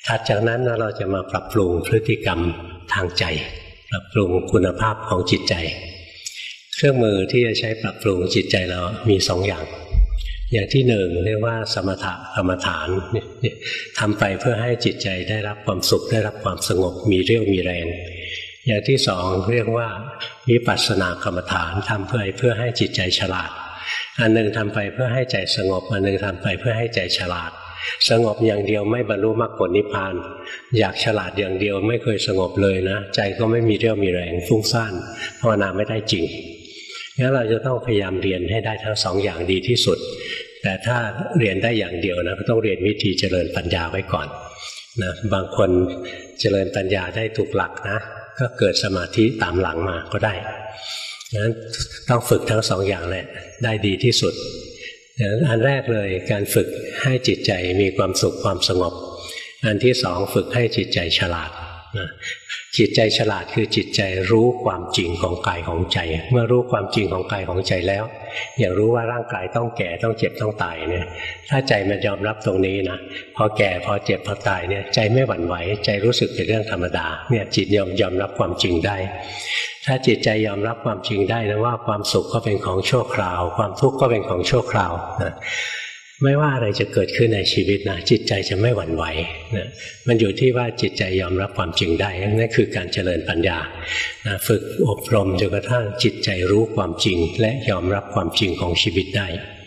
ถัดจากนั้นเราจะมาปรับปรุงพฤติกรรมทางใจปรับปรุงคุณภาพของจิตใจเครื่องมือที่จะใช้ปรับปรุงจิตใจเรามีสองอย่างอย่างที่หนึ่งเรียกว่าสมถกรรมฐานทำไปเพื่อให้จิตใจได้รับความสุขได้รับความสงบมีเรี่ยวมีแรงอย่างที่สองเรียกว่าวิปัสสนากรรมฐานทำเพื่อให้จิตใจฉลาดอันหนึ่งทำไปเพื่อให้ใจสงบอันหนึ่งทำไปเพื่อให้ใจฉลาดสงบอย่างเดียวไม่บรรลุมรรคผลนิพพานอยากฉลาดอย่างเดียวไม่เคยสงบเลยนะใจก็ไม่มีเรี่ยวมีแรงฟุ้งซ่านภาวนาไม่ได้จริงงั้นเราจะต้องพยายามเรียนให้ได้ทั้งสองอย่างดีที่สุดแต่ถ้าเรียนได้อย่างเดียวนะก็ต้องเรียนวิธีเจริญปัญญาไว้ก่อนนะบางคนเจริญปัญญาได้ถูกหลักนะก็เกิดสมาธิตามหลังมาก็ได้งั้นต้องฝึกทั้งสองอย่างแหละได้ดีที่สุดอันแรกเลยการฝึกให้จิตใจมีความสุขความสงบอันที่สองฝึกให้จิตใจฉลาดจิตใจฉลาดคือจิตใจรู้ความจริงของกายของใจเมื่อรู้ความจริงของกายของใจแล้วอย่างรู้ว่าร่างกายต้องแก่ต้องเจ็บต้องตายเนี่ยถ้าใจมันยอมรับตรงนี้นะพอแก่พอเจ็บพอตายเนี่ยใจไม่หวั่นไหวใจรู้สึกเป็นเรื่องธรรมดาเนี่ยจิตยอมรับความจริงได้ถ้าจิตใจยอมรับความจริงได้นะว่าความสุขก็เป็นของชั่วคราวความทุกข์ก็เป็นของชั่วคราวนะไม่ว่าอะไรจะเกิดขึ้นในชีวิตนะจิตใจจะไม่หวั่นไหวนะมันอยู่ที่ว่าจิตใจยอมรับความจริงได้นั่นคือการเจริญปัญญานะฝึกอบรมจนกระทั่งจิตใจรู้ความจริงและยอมรับความจริงของชีวิตได้